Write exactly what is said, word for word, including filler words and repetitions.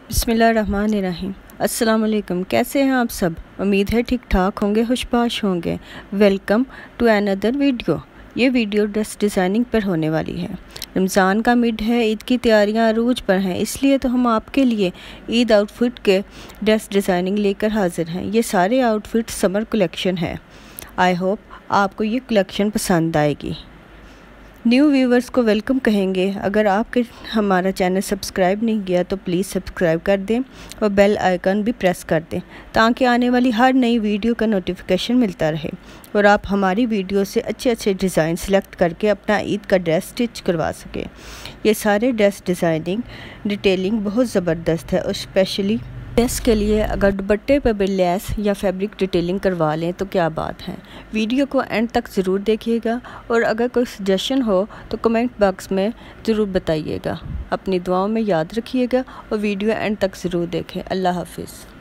बिस्मिल्लाहिर्रहमानिर्रहीम। अस्सलाम वालेकुम। कैसे हैं आप सब? उम्मीद है ठीक ठाक होंगे, खुशबाश होंगे। Welcome to another video. ये वीडियो ड्रेस डिज़ाइनिंग पर होने वाली है। रमज़ान का मिड है, ईद की तैयारियां अरूज पर हैं, इसलिए तो हम आपके लिए ईद आउटफिट के ड्रेस डिज़ाइनिंग लेकर हाजिर हैं। ये सारे आउटफिट समर कलेक्शन है। आई होप आपको ये कलेक्शन पसंद आएगी। न्यू व्यूवर्स को वेलकम कहेंगे। अगर आपके हमारा चैनल सब्सक्राइब नहीं किया तो प्लीज़ सब्सक्राइब कर दें और बेल आइकन भी प्रेस कर दें ताकि आने वाली हर नई वीडियो का नोटिफिकेशन मिलता रहे और आप हमारी वीडियो से अच्छे अच्छे डिज़ाइन सेलेक्ट करके अपना ईद का ड्रेस स्टिच करवा सकें। ये सारे ड्रेस डिज़ाइनिंग डिटेलिंग बहुत ज़बरदस्त है और स्पेशली ड्रेस के लिए अगर दुपट्टे पर भी लेस या फैब्रिक डिटेलिंग करवा लें तो क्या बात है। वीडियो को एंड तक ज़रूर देखिएगा और अगर कोई सजेशन हो तो कमेंट बॉक्स में ज़रूर बताइएगा। अपनी दुआओं में याद रखिएगा और वीडियो एंड तक ज़रूर देखें। अल्लाह हाफिज़।